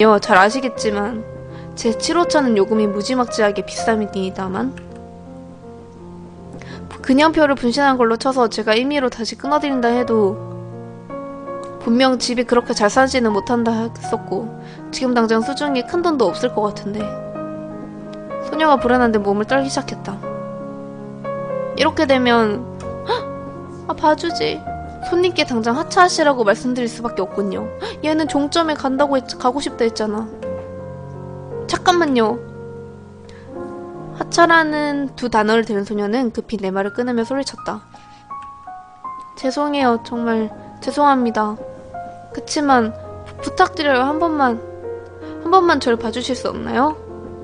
잘 아시겠지만 제 7호차는 요금이 무지막지하게 비쌉니다만 그냥표를 분신한 걸로 쳐서 제가 임의로 다시 끊어드린다 해도 분명 집이 그렇게 잘 살지는 못한다 했었고 지금 당장 수중에 큰 돈도 없을 것 같은데 소녀가 불안한데 몸을 떨기 시작했다. 이렇게 되면 봐주지. 손님께 당장 하차하시라고 말씀드릴 수밖에 없군요. 얘는 종점에 가고 싶다 했잖아. 잠깐만요. 하차라는 두 단어를 들은 소녀는 급히 내 말을 끊으며 소리쳤다. 죄송해요. 정말 죄송합니다. 그치만 부탁드려요. 한 번만 저를 봐주실 수 없나요?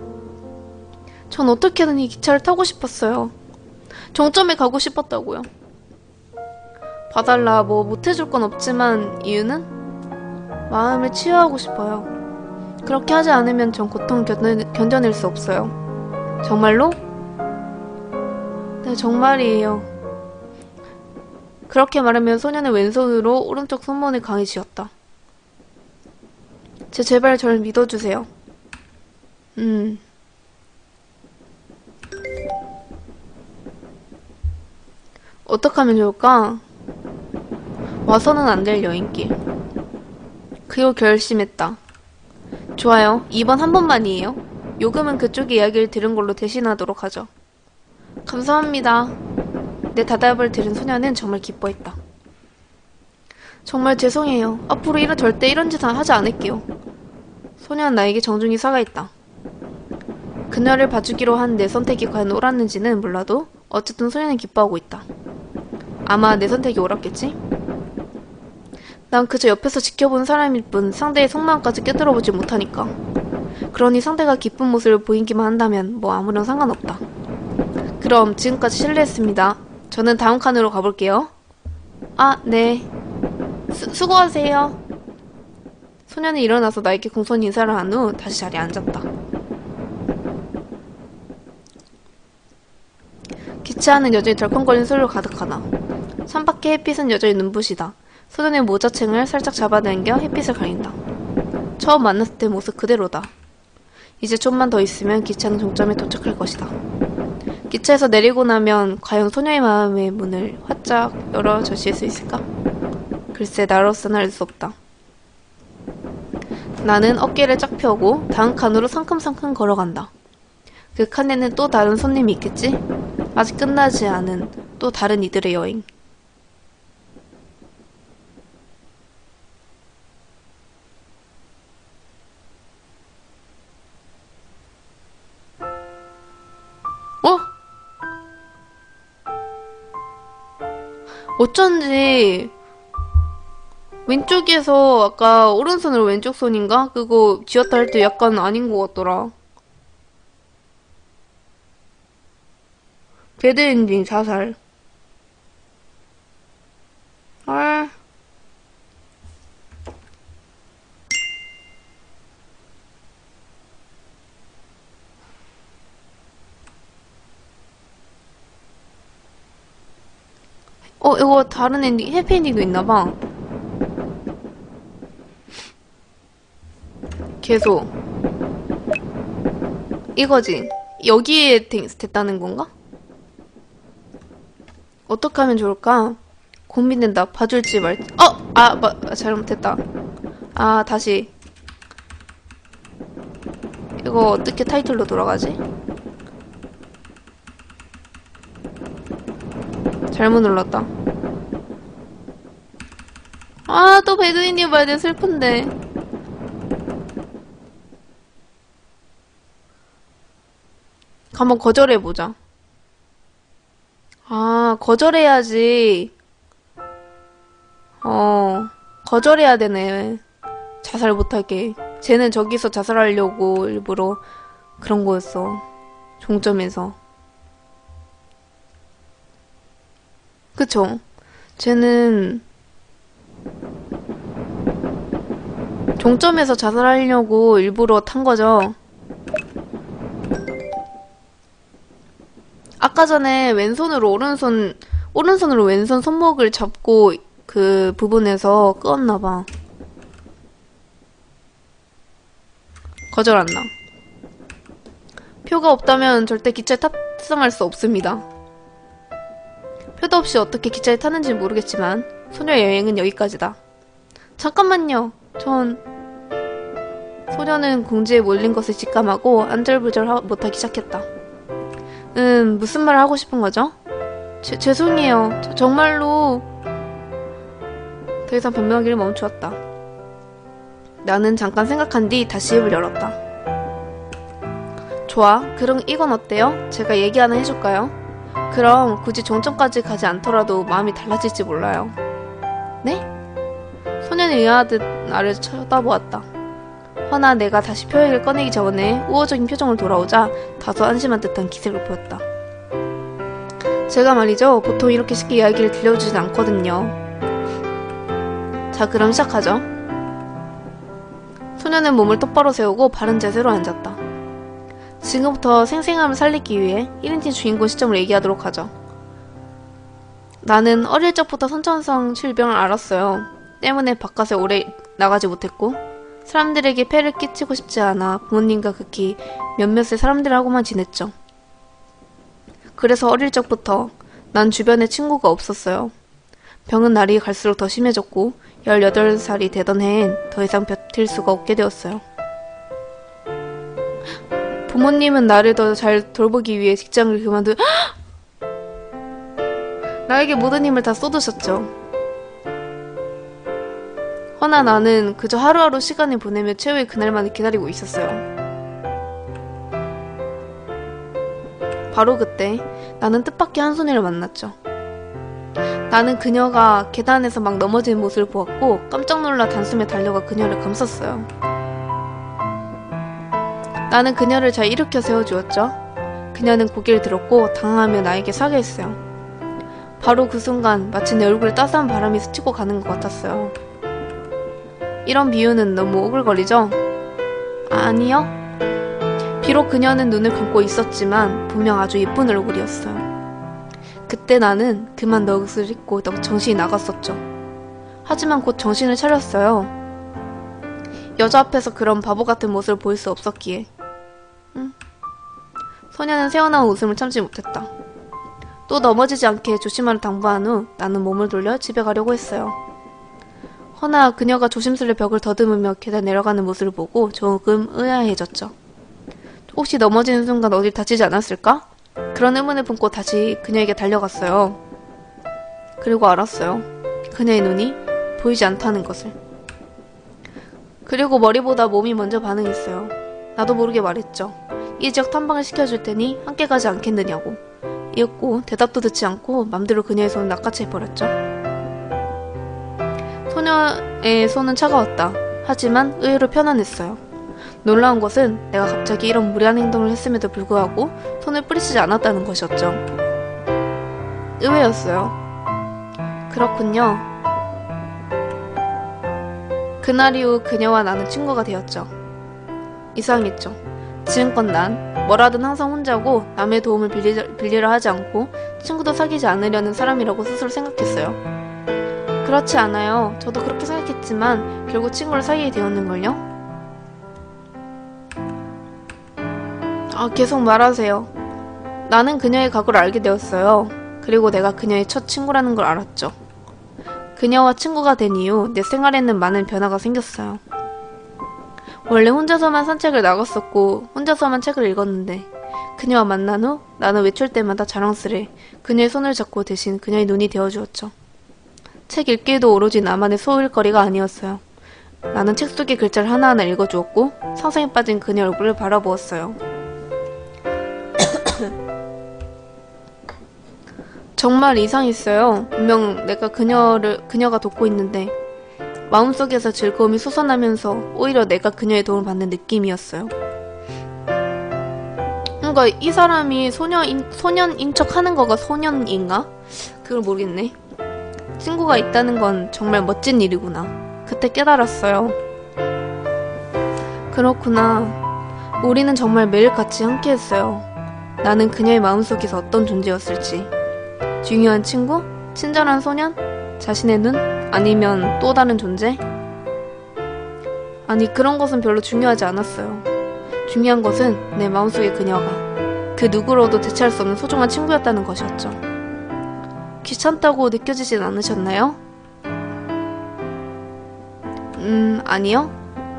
전 어떻게든 이 기차를 타고 싶었어요. 종점에 가고 싶었다고요. 봐달라. 뭐 못해줄 건 없지만 이유는 마음을 치유하고 싶어요. 그렇게 하지 않으면 전 고통 견뎌낼 수 없어요. 정말로? 네, 정말이에요. 그렇게 말하면 소녀는 왼손으로 오른쪽 손문을 강히 쥐었다. 제발 저를 믿어주세요. 어떡하면 좋을까? 와서는 안 될 여인길. 그리고 결심했다. 좋아요. 이번 한 번만이에요. 요금은 그쪽의 이야기를 들은 걸로 대신하도록 하죠. 감사합니다. 내 대답을 들은 소녀는 정말 기뻐했다. 정말 죄송해요. 앞으로 절대 이런 짓은 하지 않을게요. 소녀는 나에게 정중히 사과했다. 그녀를 봐주기로 한 내 선택이 과연 옳았는지는 몰라도 어쨌든 소녀는 기뻐하고 있다. 아마 내 선택이 옳았겠지? 난 그저 옆에서 지켜본 사람일 뿐 상대의 속마음까지 꿰뚫어보지 못하니까. 그러니 상대가 기쁜 모습을 보이기만 한다면 뭐 아무런 상관없다. 그럼 지금까지 실례했습니다. 저는 다음 칸으로 가볼게요. 네. 수고하세요. 소녀는 일어나서 나에게 공손히 인사를 한 후 다시 자리에 앉았다. 기차는 여전히 덜컹거리는 소리로 가득하다. 창밖의 햇빛은 여전히 눈부시다. 소년의 모자챙을 살짝 잡아당겨 햇빛을 가린다. 처음 만났을 때 모습 그대로다. 이제 좀만 더 있으면 기차는 종점에 도착할 것이다. 기차에서 내리고 나면 과연 소녀의 마음의 문을 활짝 열어 저실 수 있을까? 글쎄 나로서는 알 수 없다. 나는 어깨를 쫙 펴고 다음 칸으로 상큼상큼 걸어간다. 그 칸에는 또 다른 손님이 있겠지? 아직 끝나지 않은 또 다른 이들의 여행. 어쩐지 왼쪽에서 아까 오른손으로 왼쪽 손인가? 그거 쥐었다 할 때 약간 아닌 것 같더라. 배드엔딩 자살. 헐. 이거 다른 엔딩, 해피엔딩도 있나봐. 계속. 이거지. 여기에 됐다는 건가? 어떻게 하면 좋을까? 고민된다. 봐줄지 말지. 잘못했다. 다시. 이거 어떻게 타이틀로 돌아가지? 잘못 눌렀다. 또 배드윈이 봐야 돼. 슬픈데. 한번 거절해보자. 거절해야지. 거절해야 되네. 자살 못하게. 쟤는 저기서 자살하려고 일부러 그런 거였어. 종점에서. 그쵸? 쟤는 종점에서 자살하려고 일부러 탄 거죠. 아까 전에 왼손으로 오른손으로 왼손 손목을 잡고 그 부분에서 끄었나봐. 거절 안 나. 표가 없다면 절대 기차에 탑승할 수 없습니다. 표도 없이 어떻게 기차에 타는지 모르겠지만 소녀 여행은 여기까지다. 잠깐만요. 소녀는 궁지에 몰린 것을 직감하고 안절부절 못하기 시작했다. 무슨 말을 하고 싶은 거죠? 죄송해요. 정말로... 더 이상 변명하기를 멈추었다. 나는 잠깐 생각한 뒤 다시 입을 열었다. 좋아. 그럼 이건 어때요? 제가 얘기 하나 해줄까요? 그럼 굳이 종점까지 가지 않더라도 마음이 달라질지 몰라요. 네? 소년이 의아하듯 나를 쳐다보았다. 허나 내가 다시 표 얘기를 꺼내기 전에 우호적인 표정을 돌아오자 다소 안심한 듯한 기색을 보였다. 제가 말이죠. 보통 이렇게 쉽게 이야기를 들려주진 않거든요. 자, 그럼 시작하죠. 소년은 몸을 똑바로 세우고 바른 자세로 앉았다. 지금부터 생생함을 살리기 위해 1인칭 주인공 시점을 얘기하도록 하죠. 나는 어릴 적부터 선천성 질병을 앓았어요. 때문에 바깥에 오래 나가지 못했고 사람들에게 폐를 끼치고 싶지 않아 부모님과 극히 몇몇의 사람들하고만 지냈죠. 그래서 어릴 적부터 난 주변에 친구가 없었어요. 병은 날이 갈수록 더 심해졌고 18살이 되던 해엔 더 이상 버틸 수가 없게 되었어요. 부모님은 나를 더 잘 돌보기 위해 직장을 나에게 모든 힘을 다 쏟으셨죠. 허나 나는 그저 하루하루 시간을 보내며 최후의 그날만을 기다리고 있었어요. 바로 그때 나는 뜻밖의 한 소녀를 만났죠. 나는 그녀가 계단에서 막 넘어지는 모습을 보았고 깜짝 놀라 단숨에 달려가 그녀를 감쌌어요. 나는 그녀를 잘 일으켜 세워주었죠. 그녀는 고개를 들었고 당황하며 나에게 사과했어요. 바로 그 순간 마치 내 얼굴에 따스한 바람이 스치고 가는 것 같았어요. 이런 비유는 너무 오글거리죠? 아니요. 비록 그녀는 눈을 감고 있었지만 분명 아주 예쁜 얼굴이었어요. 그때 나는 그만 넋을 잃고 정신이 나갔었죠. 하지만 곧 정신을 차렸어요. 여자 앞에서 그런 바보 같은 모습을 보일 수 없었기에. 소녀는 새어나온 웃음을 참지 못했다. 또 넘어지지 않게 조심하라 당부한 후 나는 몸을 돌려 집에 가려고 했어요. 허나 그녀가 조심스레 벽을 더듬으며 계단 내려가는 모습을 보고 조금 의아해졌죠. 혹시 넘어지는 순간 어딜 다치지 않았을까? 그런 의문을 품고 다시 그녀에게 달려갔어요. 그리고 알았어요. 그녀의 눈이 보이지 않다는 것을. 그리고 머리보다 몸이 먼저 반응했어요. 나도 모르게 말했죠. 이 지역 탐방을 시켜줄 테니 함께 가지 않겠느냐고. 이었고 대답도 듣지 않고 맘대로 그녀의 손을 낚아채버렸죠. 소녀의 손은 차가웠다. 하지만 의외로 편안했어요. 놀라운 것은 내가 갑자기 이런 무리한 행동을 했음에도 불구하고 손을 뿌리치지 않았다는 것이었죠. 의외였어요. 그렇군요. 그날 이후 그녀와 나는 친구가 되었죠. 이상했죠. 지금껏 난 뭐라든 항상 혼자고 남의 도움을 빌리려 하지 않고 친구도 사귀지 않으려는 사람이라고 스스로 생각했어요. 그렇지 않아요. 저도 그렇게 생각했지만 결국 친구를 사귀게 되었는걸요. 계속 말하세요. 나는 그녀의 각오를 알게 되었어요. 그리고 내가 그녀의 첫 친구라는 걸 알았죠. 그녀와 친구가 된 이후 내 생활에는 많은 변화가 생겼어요. 원래 혼자서만 산책을 나갔었고 혼자서만 책을 읽었는데 그녀와 만난 후 나는 외출 때마다 자랑스레 그녀의 손을 잡고 대신 그녀의 눈이 되어주었죠. 책 읽기도 오로지 나만의 소일거리가 아니었어요. 나는 책 속의 글자를 하나하나 읽어주었고 상상에 빠진 그녀 얼굴을 바라보았어요. 정말 이상했어요. 분명 내가 그녀가 돕고 있는데 마음속에서 즐거움이 솟아나면서 오히려 내가 그녀의 도움을 받는 느낌이었어요. 뭔가 이 사람이 소년인 척 하는 거가 소년인가? 그걸 모르겠네. 친구가 있다는 건 정말 멋진 일이구나. 그때 깨달았어요. 그렇구나. 우리는 정말 매일 같이 함께했어요. 나는 그녀의 마음속에서 어떤 존재였을지. 중요한 친구? 친절한 소년? 자신의 눈? 아니면 또 다른 존재? 아니, 그런 것은 별로 중요하지 않았어요. 중요한 것은 내 마음속의 그녀가 그 누구로도 대체할 수 없는 소중한 친구였다는 것이었죠. 귀찮다고 느껴지진 않으셨나요? 아니요.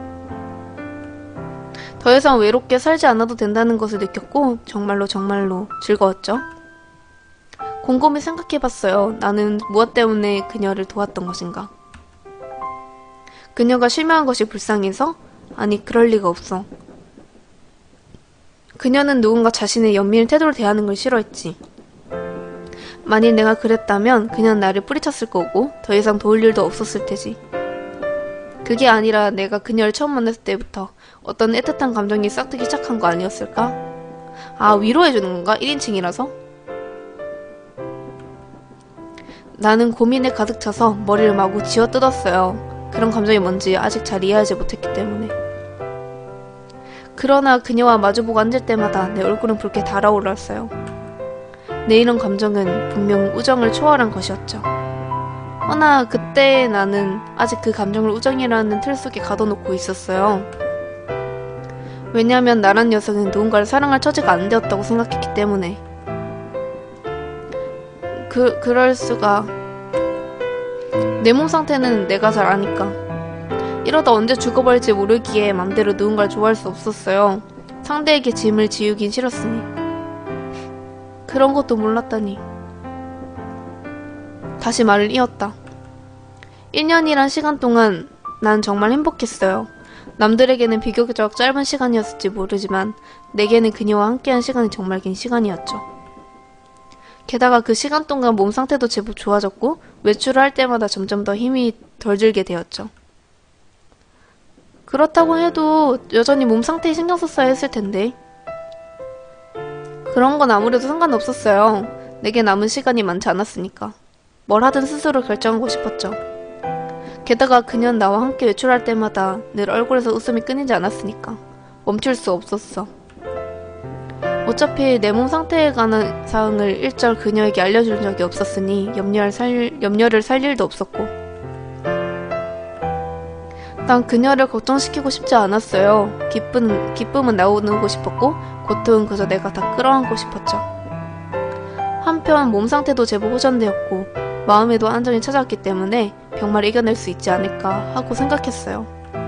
더 이상 외롭게 살지 않아도 된다는 것을 느꼈고 정말로 즐거웠죠. 곰곰이 생각해봤어요. 나는 무엇 때문에 그녀를 도왔던 것인가? 그녀가 실망한 것이 불쌍해서? 아니, 그럴 리가 없어. 그녀는 누군가 자신의 연민의 태도를 대하는 걸 싫어했지. 만일 내가 그랬다면 그녀는 나를 뿌리쳤을 거고 더 이상 도울 일도 없었을 테지. 그게 아니라 내가 그녀를 처음 만났을 때부터 어떤 애틋한 감정이 싹트기 시작한 거 아니었을까? 아, 위로해주는 건가? 1인칭이라서? 나는 고민에 가득 차서 머리를 마구 쥐어뜯었어요. 그런 감정이 뭔지 아직 잘 이해하지 못했기 때문에. 그러나 그녀와 마주보고 앉을 때마다 내 얼굴은 붉게 달아올랐어요. 내 이런 감정은 분명 우정을 초월한 것이었죠. 허나 그때 나는 아직 그 감정을 우정이라는 틀 속에 가둬놓고 있었어요. 왜냐하면 나란 녀석은 누군가를 사랑할 처지가 안 되었다고 생각했기 때문에. 그럴 수가. 내 몸 상태는 내가 잘 아니까. 이러다 언제 죽어버릴지 모르기에 맘대로 누군가를 좋아할 수 없었어요. 상대에게 짐을 지우긴 싫었으니. 그런 것도 몰랐다니. 다시 말을 이었다. 1년이란 시간 동안 난 정말 행복했어요. 남들에게는 비교적 짧은 시간이었을지 모르지만 내게는 그녀와 함께한 시간이 정말 긴 시간이었죠. 게다가 그 시간 동안 몸 상태도 제법 좋아졌고 외출을 할 때마다 점점 더 힘이 덜 들게 되었죠. 그렇다고 해도 여전히 몸 상태에 신경 썼어야 했을 텐데. 그런 건 아무래도 상관없었어요. 내게 남은 시간이 많지 않았으니까. 뭘 하든 스스로 결정하고 싶었죠. 게다가 그녀는 나와 함께 외출할 때마다 늘 얼굴에서 웃음이 끊이지 않았으니까 멈출 수 없었어. 어차피 내 몸 상태에 관한 사항을 일절 그녀에게 알려준 적이 없었으니 염려를 살 일도 없었고. 난 그녀를 걱정시키고 싶지 않았어요. 기쁨은 나오고 싶었고 고통은 그저 내가 다 끌어안고 싶었죠. 한편 몸 상태도 제법 호전되었고 마음에도 안정이 찾아왔기 때문에 병마를 이겨낼 수 있지 않을까 하고 생각했어요.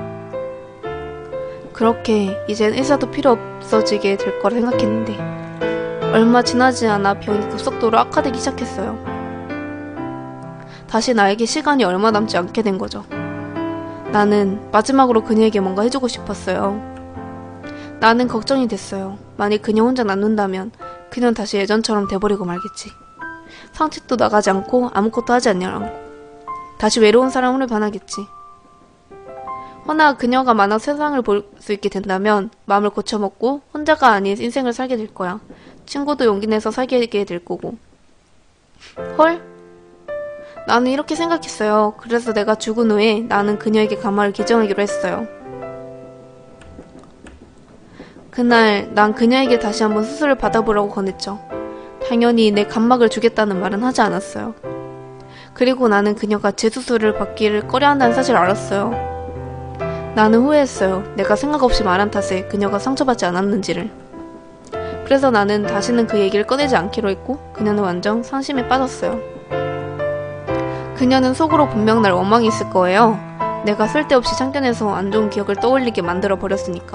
그렇게 이젠 의사도 필요 없어지게 될 거라 생각했는데 얼마 지나지 않아 병이 급속도로 악화되기 시작했어요. 다시 나에게 시간이 얼마 남지 않게 된 거죠. 나는 마지막으로 그녀에게 뭔가 해주고 싶었어요. 나는 걱정이 됐어요. 만일 그녀 혼자 남는다면 그녀는 다시 예전처럼 돼버리고 말겠지. 산책도 나가지 않고 아무것도 하지 않냐고. 다시 외로운 사람으로 변하겠지. 허나 그녀가 만약 세상을 볼 수 있게 된다면 마음을 고쳐먹고 혼자가 아닌 인생을 살게 될 거야. 친구도 용기 내서 사귀게 될 거고. 헐? 나는 이렇게 생각했어요. 그래서 내가 죽은 후에 나는 그녀에게 가마를 기증하기로 했어요. 그날 난 그녀에게 다시 한번 수술을 받아보라고 권했죠. 당연히 내 감막을 주겠다는 말은 하지 않았어요. 그리고 나는 그녀가 제 수술을 받기를 꺼려한다는 사실을 알았어요. 나는 후회했어요. 내가 생각 없이 말한 탓에 그녀가 상처받지 않았는지를. 그래서 나는 다시는 그 얘기를 꺼내지 않기로 했고 그녀는 완전 상심에 빠졌어요. 그녀는 속으로 분명 날 원망이 있을 거예요. 내가 쓸데없이 참견해서 안 좋은 기억을 떠올리게 만들어 버렸으니까.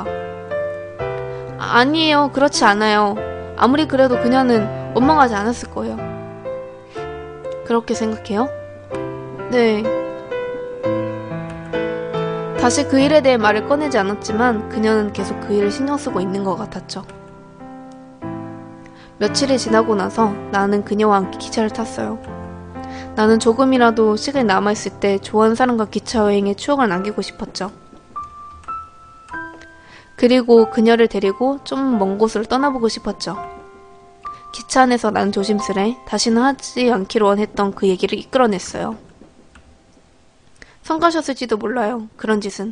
아니에요. 그렇지 않아요. 아무리 그래도 그녀는 원망하지 않았을 거예요. 그렇게 생각해요? 네. 다시 그 일에 대해 말을 꺼내지 않았지만 그녀는 계속 그 일을 신경 쓰고 있는 것 같았죠. 며칠이 지나고 나서 나는 그녀와 함께 기차를 탔어요. 나는 조금이라도 시간이 남아있을 때 좋아하는 사람과 기차 여행의 추억을 남기고 싶었죠. 그리고 그녀를 데리고 좀 먼 곳으로 떠나보고 싶었죠. 기차 안에서 난 조심스레 다시는 하지 않기로 했던 그 얘기를 이끌어냈어요. 성가셨을지도 몰라요. 그런 짓은.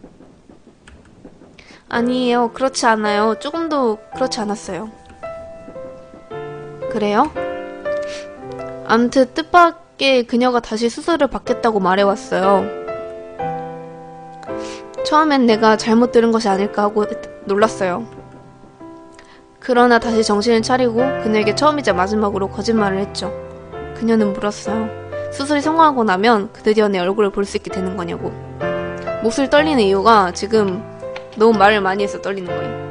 아니에요. 그렇지 않아요. 조금도 그렇지 않았어요. 그래요? 암튼 뜻밖의 그녀가 다시 수술을 받겠다고 말해왔어요. 처음엔 내가 잘못 들은 것이 아닐까 하고 놀랐어요. 그러나 다시 정신을 차리고 그녀에게 처음이자 마지막으로 거짓말을 했죠. 그녀는 물었어요. 수술이 성공하고 나면 드디어 내 얼굴을 볼 수 있게 되는 거냐고. 목소리 떨리는 이유가 지금 너무 말을 많이 해서 떨리는 거예요.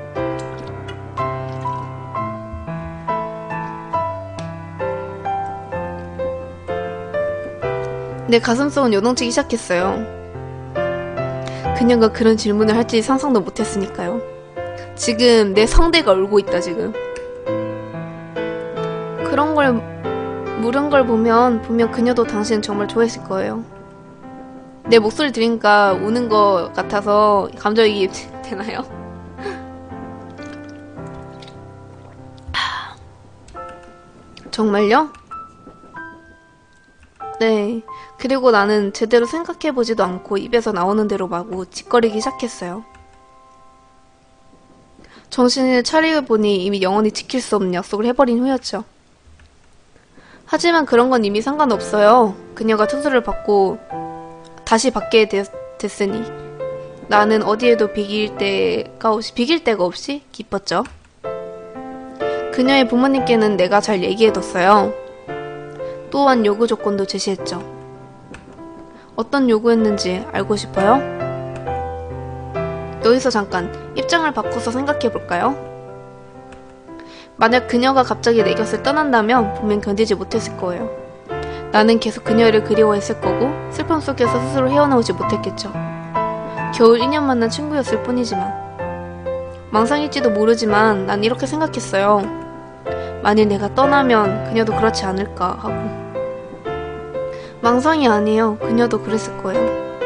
내 가슴속은 요동치기 시작했어요. 그녀가 그런 질문을 할지 상상도 못했으니까요. 지금 내 성대가 울고 있다 지금. 그런 걸 물은 걸 보면 분명 그녀도 당신은 정말 좋아했을 거예요. 내 목소리 들으니까 우는 것 같아서 감정이입 되나요? 정말요? 네. 그리고 나는 제대로 생각해보지도 않고 입에서 나오는 대로 마구 짓거리기 시작했어요. 정신을 차리고 보니 이미 영원히 지킬 수 없는 약속을 해버린 후였죠. 하지만 그런 건 이미 상관없어요. 그녀가 투수를 받고 다시 받게 됐으니 나는 어디에도 비길 데가 없이 기뻤죠. 그녀의 부모님께는 내가 잘 얘기해뒀어요. 또한 요구 조건도 제시했죠. 어떤 요구였는지 알고 싶어요? 여기서 잠깐 입장을 바꿔서 생각해볼까요? 만약 그녀가 갑자기 내 곁을 떠난다면 분명 견디지 못했을 거예요. 나는 계속 그녀를 그리워했을 거고 슬픔 속에서 스스로 헤어나오지 못했겠죠. 겨우 1년 만난 친구였을 뿐이지만 망상일지도 모르지만 난 이렇게 생각했어요. 만일 내가 떠나면 그녀도 그렇지 않을까 하고. 망상이 아니에요. 그녀도 그랬을 거예요.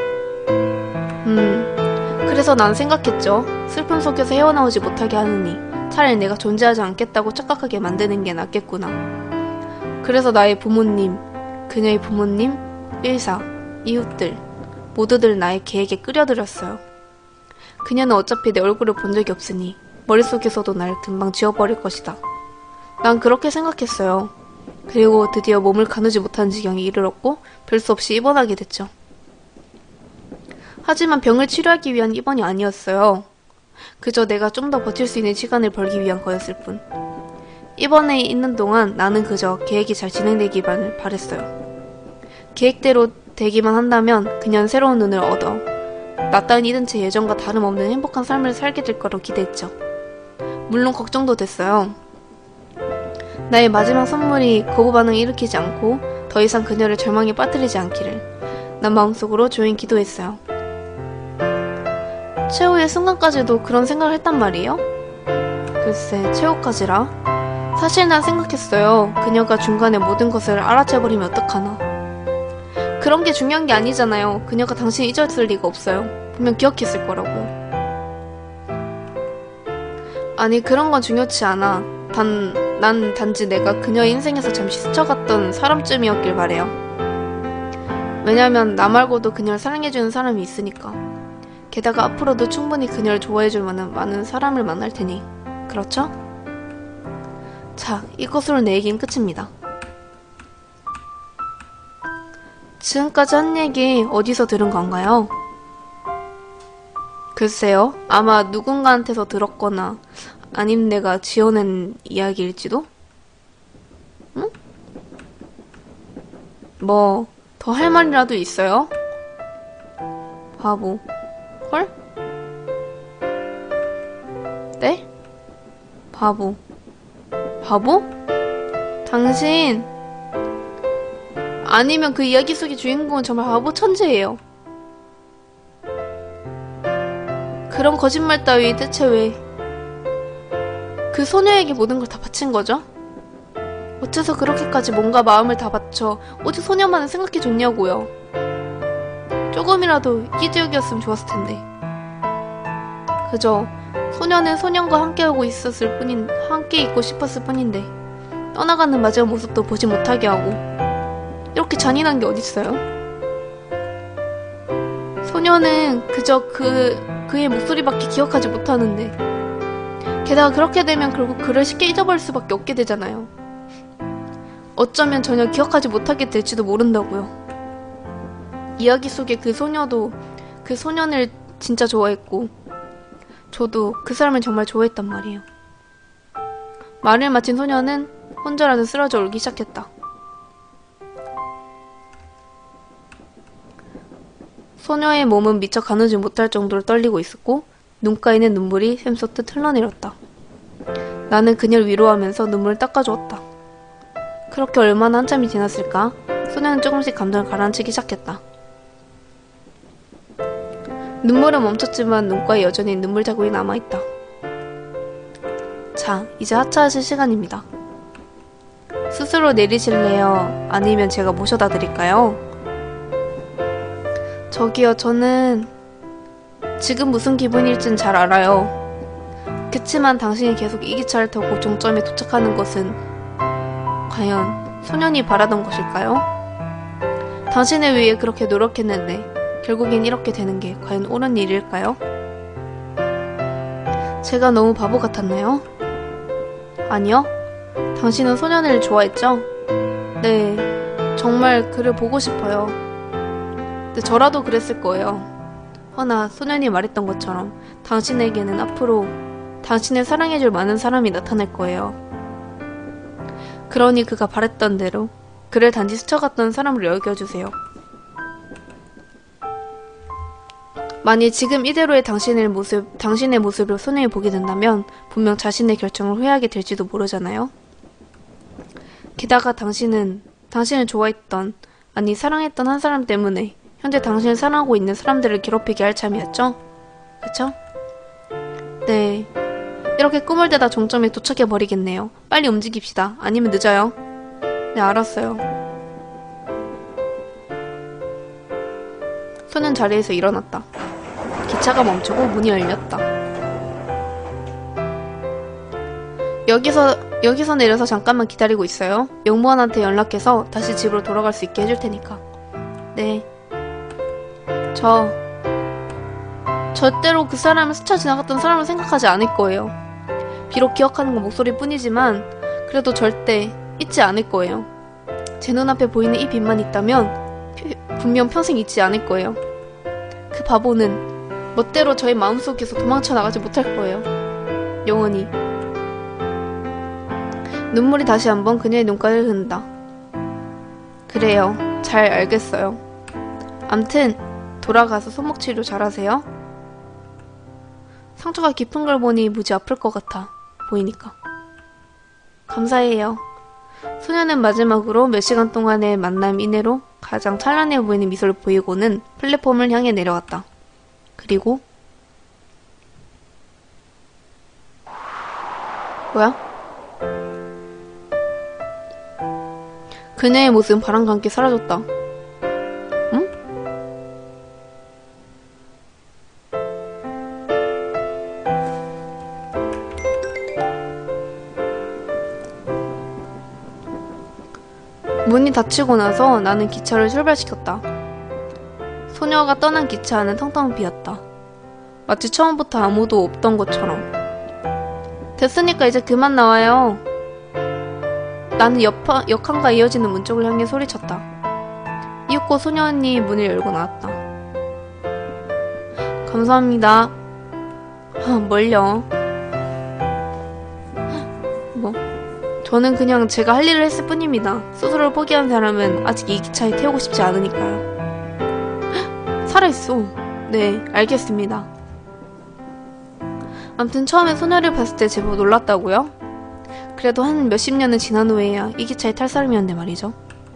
그래서 난 생각했죠. 슬픔 속에서 헤어나오지 못하게 하느니 차라리 내가 존재하지 않겠다고 착각하게 만드는 게 낫겠구나. 그래서 나의 부모님, 그녀의 부모님, 의사, 이웃들 모두들 나의 계획에 끌어들였어요. 그녀는 어차피 내 얼굴을 본 적이 없으니 머릿속에서도 날 금방 지워버릴 것이다. 난 그렇게 생각했어요. 그리고 드디어 몸을 가누지 못하는 지경에 이르렀고 별 수 없이 입원하게 됐죠. 하지만 병을 치료하기 위한 입원이 아니었어요. 그저 내가 좀 더 버틸 수 있는 시간을 벌기 위한 거였을 뿐. 입원해 있는 동안 나는 그저 계획이 잘 진행되기만 바랬어요. 계획대로 되기만 한다면 그녀는 새로운 눈을 얻어 나 따윈 잃은 채 예전과 다름없는 행복한 삶을 살게 될 거로 기대했죠. 물론 걱정도 됐어요. 나의 마지막 선물이 거부 반응을 일으키지 않고 더 이상 그녀를 절망에 빠뜨리지 않기를 난 마음속으로 조용히 기도했어요. 최후의 순간까지도 그런 생각을 했단 말이에요? 글쎄, 최후까지라? 사실 난 생각했어요. 그녀가 중간에 모든 것을 알아채버리면 어떡하나. 그런 게 중요한 게 아니잖아요. 그녀가 당신을 잊었을 리가 없어요. 분명 기억했을 거라고. 아니, 그런 건 중요치 않아. 난 단지 내가 그녀의 인생에서 잠시 스쳐갔던 사람쯤이었길 바래요. 왜냐면 나 말고도 그녀를 사랑해주는 사람이 있으니까. 게다가 앞으로도 충분히 그녀를 좋아해줄 만한 많은 사람을 만날 테니. 그렇죠? 자, 이것으로 내 얘기는 끝입니다. 지금까지 한 얘기 어디서 들은 건가요? 글쎄요, 아마 누군가한테서 들었거나 아님 내가 지어낸 이야기일지도? 응? 뭐, 더 할 말이라도 있어요? 바보. 헐? 네? 바보. 바보? 당신. 아니면 그 이야기 속의 주인공은 정말 바보 천재예요. 그런 거짓말 따위 대체 왜 그 소녀에게 모든 걸 다 바친 거죠? 어째서 그렇게까지 뭔가 마음을 다 바쳐 오직 소녀만을 생각해줬냐고요. 조금이라도 이기적이었으면 좋았을 텐데. 그저 소녀는 소년과 함께 있고 싶었을 뿐인데 떠나가는 마지막 모습도 보지 못하게 하고 이렇게 잔인한 게 어딨어요? 소녀는 그저 그의 목소리밖에 기억하지 못하는데 게다가 그렇게 되면 결국 그를 쉽게 잊어버릴 수밖에 없게 되잖아요. 어쩌면 전혀 기억하지 못하게 될지도 모른다고요. 이야기 속의 그 소녀도 그 소년을 진짜 좋아했고 저도 그 사람을 정말 좋아했단 말이에요. 말을 마친 소녀는 혼자라도 쓰러져 울기 시작했다. 소녀의 몸은 미처 가누지 못할 정도로 떨리고 있었고 눈가에는 눈물이 샘솟듯 흘러내렸다. 나는 그녀를 위로하면서 눈물을 닦아주었다. 그렇게 얼마나 한참이 지났을까? 소녀는 조금씩 감정을 가라앉히기 시작했다. 눈물은 멈췄지만 눈가에 여전히 눈물 자국이 남아있다. 자, 이제 하차하실 시간입니다. 스스로 내리실래요? 아니면 제가 모셔다 드릴까요? 저기요, 저는 지금 무슨 기분일진 잘 알아요. 그치만 당신이 계속 이 기차를 타고 종점에 도착하는 것은 과연 소년이 바라던 것일까요? 당신을 위해 그렇게 노력했는데 결국엔 이렇게 되는 게 과연 옳은 일일까요? 제가 너무 바보 같았나요? 아니요. 당신은 소년을 좋아했죠? 네, 정말 그를 보고 싶어요. 근데 저라도 그랬을 거예요. 허나 소년이 말했던 것처럼 당신에게는 앞으로 당신을 사랑해줄 많은 사람이 나타날 거예요. 그러니 그가 바랬던 대로 그를 단지 스쳐갔던 사람으로 여겨주세요. 만일 지금 이대로의 당신의 모습을 소년이 보게 된다면 분명 자신의 결정을 후회하게 될지도 모르잖아요. 게다가 당신을 좋아했던, 아니 사랑했던 한 사람 때문에 현재 당신을 사랑하고 있는 사람들을 괴롭히게 할 참이었죠? 그쵸? 네. 이렇게 꿈을 대다 종점에 도착해버리겠네요. 빨리 움직입시다. 아니면 늦어요. 네, 알았어요. 소년 자리에서 일어났다. 기차가 멈추고 문이 열렸다. 여기서 내려서 잠깐만 기다리고 있어요. 영무원한테 연락해서 다시 집으로 돌아갈 수 있게 해줄 테니까. 네. 절대로 그 사람을 스쳐 지나갔던 사람을 생각하지 않을 거예요. 비록 기억하는 건 목소리뿐이지만 그래도 절대 잊지 않을 거예요. 제 눈앞에 보이는 이 빛만 있다면 분명 평생 잊지 않을 거예요. 그 바보는 멋대로 저의 마음속에서 도망쳐 나가지 못할 거예요. 영원히. 눈물이 다시 한번 그녀의 눈가를 흐른다. 그래요. 잘 알겠어요. 암튼 돌아가서 손목 치료 잘하세요. 상처가 깊은 걸 보니 무지 아플 것 같아 보이니까. 감사해요. 소녀는 마지막으로 몇 시간 동안의 만남 이내로 가장 찬란해 보이는 미소를 보이고는 플랫폼을 향해 내려왔다. 그리고 뭐야? 그녀의 모습은 바람과 함께 사라졌다. 응? 문이 닫히고 나서 나는 기차를 출발시켰다. 소녀가 떠난 기차 안은 텅텅 비었다. 마치 처음부터 아무도 없던 것처럼. 됐으니까 이제 그만 나와요. 나는 역함과 이어지는 문 쪽을 향해 소리쳤다. 이윽고 소녀 언니 문을 열고 나왔다. 감사합니다. 뭘요? 뭐? 저는 그냥 제가 할 일을 했을 뿐입니다. 스스로를 포기한 사람은 아직 이 기차에 태우고 싶지 않으니까요. 살아있어. 네, 알겠습니다. 암튼 처음에 소녀를 봤을 때 제법 놀랐다고요? 그래도 한 몇십 년은 지난 후에야 이 기차에 탈 사람이었는데 말이죠.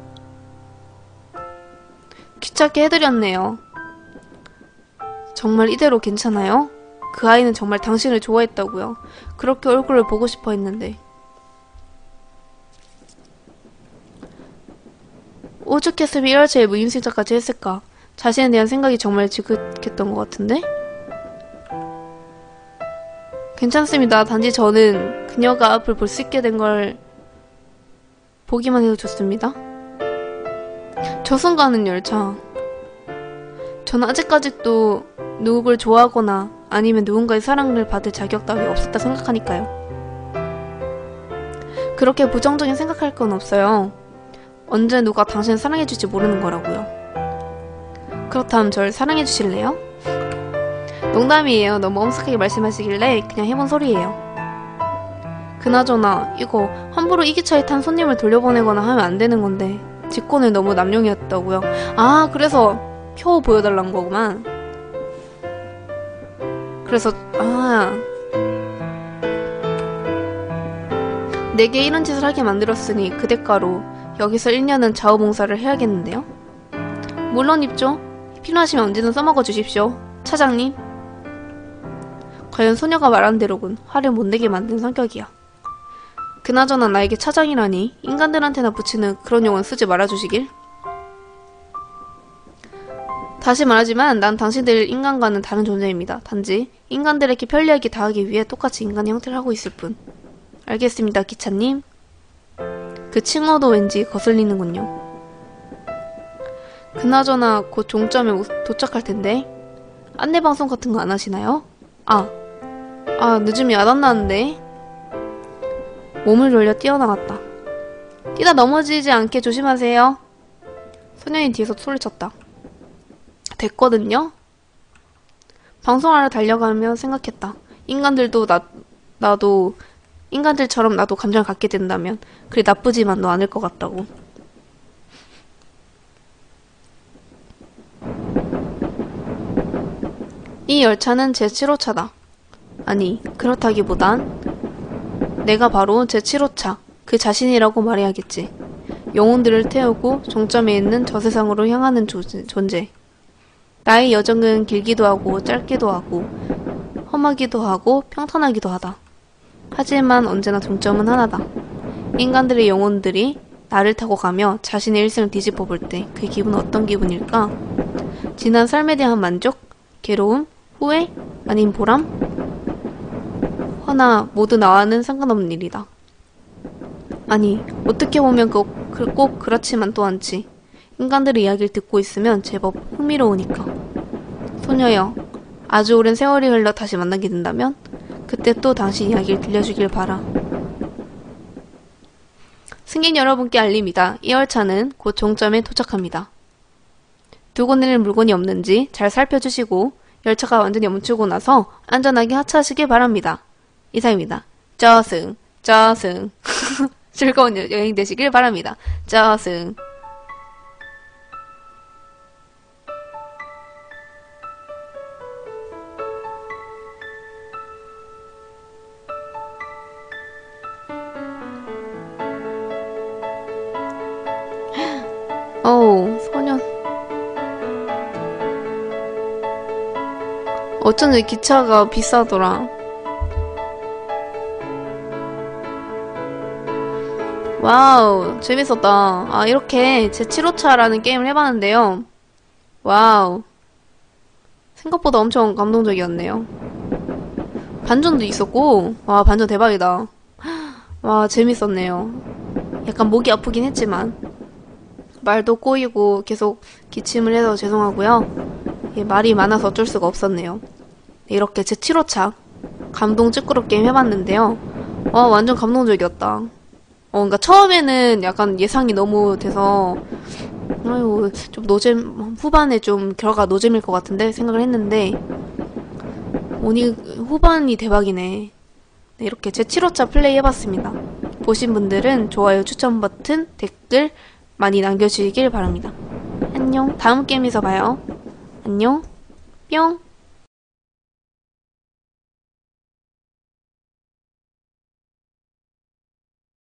귀찮게 해드렸네요. 정말 이대로 괜찮아요? 그 아이는 정말 당신을 좋아했다고요. 그렇게 얼굴을 보고 싶어 했는데. 오죽했으면 1월차에 무임승차까지 했을까. 자신에 대한 생각이 정말 지긋했던 것 같은데? 괜찮습니다. 단지 저는 그녀가 앞을 볼 수 있게 된 걸 보기만 해도 좋습니다. 저 순간은 열차. 저는 아직까지도 누굴 좋아하거나 아니면 누군가의 사랑을 받을 자격 따위 없었다 생각하니까요. 그렇게 부정적인 생각할 건 없어요. 언제 누가 당신을 사랑해줄지 모르는 거라고요. 그렇다면 절 사랑해주실래요? 농담이에요. 너무 엄숙하게 말씀하시길래 그냥 해본 소리예요. 그나저나 이거 함부로 이기차에 탄 손님을 돌려보내거나 하면 안 되는 건데 직권을 너무 남용이었다고요. 아, 그래서 표 보여달란 거구만. 그래서 내게 이런 짓을 하게 만들었으니 그 대가로 여기서 1년은 자원봉사를 해야겠는데요? 물론 입죠. 필요하시면 언제든 써먹어 주십시오. 차장님. 과연 소녀가 말한 대로군. 화를 못 내게 만든 성격이야. 그나저나 나에게 차장이라니 인간들한테나 붙이는 그런 용어는 쓰지 말아주시길. 다시 말하지만 난 당신들 인간과는 다른 존재입니다. 단지 인간들에게 편리하게 다하기 위해 똑같이 인간의 형태를 하고 있을 뿐. 알겠습니다, 기차님. 그 칭호도 왠지 거슬리는군요. 그나저나 곧 종점에 도착할 텐데 안내방송 같은 거 안 하시나요? 늦으면 야단나는데. 몸을 돌려 뛰어나갔다. 뛰다 넘어지지 않게 조심하세요. 소년이 뒤에서 소리쳤다. 됐거든요? 방송하러 달려가며 생각했다. 인간들도 나도 인간들처럼 나도 감정을 갖게 된다면 그리 나쁘지만도 않을 것 같다고. 이 열차는 제 7호차다. 아니, 그렇다기보단 내가 바로 제 7호차, 그 자신이라고 말해야겠지. 영혼들을 태우고 종점에 있는 저 세상으로 향하는 존재. 나의 여정은 길기도 하고 짧기도 하고 험하기도 하고 평탄하기도 하다. 하지만 언제나 종점은 하나다. 인간들의 영혼들이 나를 타고 가며 자신의 일생을 뒤집어 볼 때 그 기분은 어떤 기분일까? 지난 삶에 대한 만족? 괴로움? 후회? 아닌 보람? 허나 모두 나와는 상관없는 일이다. 아니, 어떻게 보면 꼭 그렇지만 또 않지. 인간들의 이야기를 듣고 있으면 제법 흥미로우니까. 소녀여, 아주 오랜 세월이 흘러 다시 만나게 된다면 그때 또 당신 이야기를 들려주길 바라. 승객 여러분께 알립니다. 이 열차는 곧 종점에 도착합니다. 두고 내릴 물건이 없는지 잘 살펴주시고 열차가 완전히 멈추고 나서 안전하게 하차하시길 바랍니다. 이상입니다. 저승. 즐거운 여행 되시길 바랍니다. 저승. 어우, 소년. 어쩐지 기차가 비싸더라. 와우, 재밌었다. 이렇게 제 7호차라는 게임을 해봤는데요. 와우. 생각보다 엄청 감동적이었네요. 반전도 있었고, 와, 반전 대박이다. 와, 재밌었네요. 약간 목이 아프긴 했지만, 말도 꼬이고 계속 기침을 해서 죄송하고요. 말이 많아서 어쩔 수가 없었네요. 이렇게 제 7호차 감동 찌끄럽 게임 해봤는데요. 완전 감동적이었다. 그러니까 처음에는 약간 예상이 너무 돼서 아유, 좀 후반에 좀 결과가 노잼일 것 같은데 생각을 했는데 후반이 대박이네. 네, 이렇게 제 7호차 플레이 해봤습니다. 보신 분들은 좋아요, 추천 버튼, 댓글 많이 남겨주시길 바랍니다. 안녕. 다음 게임에서 봐요. 안녕. 뿅.